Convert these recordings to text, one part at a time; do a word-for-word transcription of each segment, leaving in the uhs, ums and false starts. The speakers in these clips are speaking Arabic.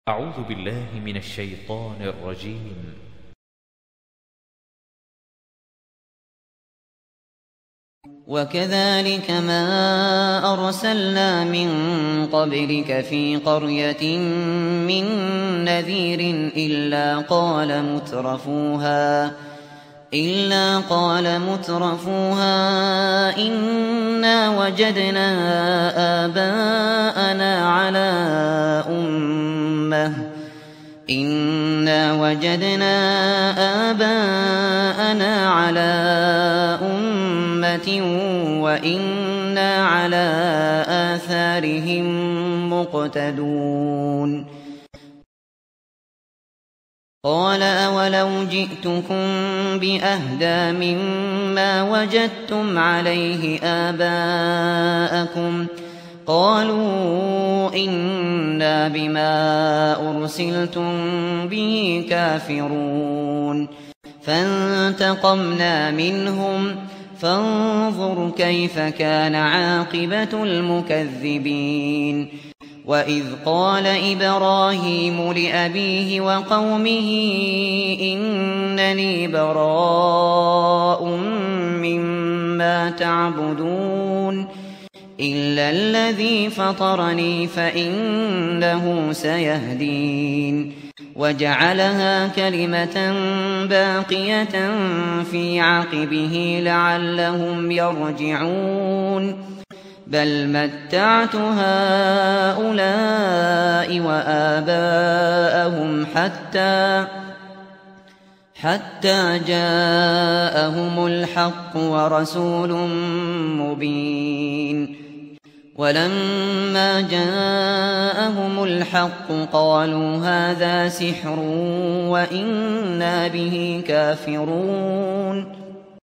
أعوذ بالله من الشيطان الرجيم. وكذلك ما أرسلنا من قبلك في قرية من نذير إلا قال مترفوها إلا قال مترفوها إنا وجدنا آباءنا على أمة إنا وجدنا آباءنا على أمة وإنا على آثارهم مقتدون. قال أولو جئتكم بأهدى مما وجدتم عليه آباءكم قالوا إنا بما أرسلتم به كافرون. فانتقمنا منهم فانظر كيف كان عاقبة المكذبين. وإذ قال إبراهيم لأبيه وقومه إنني براء مما تعبدون إلا الذي فطرني فإنه سيهدين. وجعلها كلمة باقية في عقبه لعلهم يرجعون. بل متعت هؤلاء وآباءهم حتى حتى جاءهم الحق ورسول مبين. ولما جاءهم الحق قالوا هذا سحر وإنا به كافرون.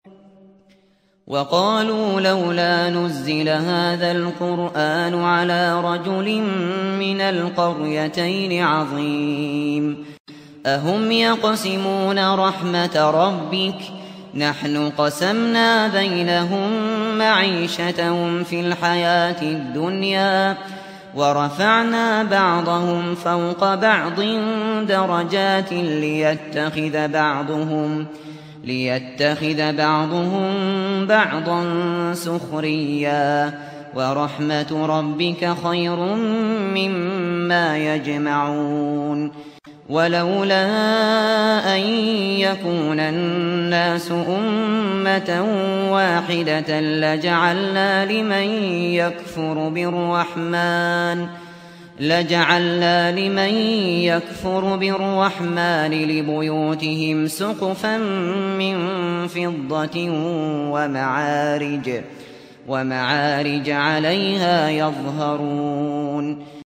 وقالوا لولا نزل هذا القرآن على رجل من القريتين عظيم. أهم يقسمون رحمة ربك نحن قسمنا بينهم معيشتهم في الحياة الدنيا ورفعنا بعضهم فوق بعض درجات ليتخذ بعضهم ليتخذ بعضهم بعضا سخريا ورحمة ربك خير مما يجمعون. ولولا أن يكون الناس أمة واحدة لجعلنا لمن يكفر بالرحمن لجعلنا لمن يكفر بالرحمن لبيوتهم سقفا من فضة ومعارج ومعارج عليها يظهرون.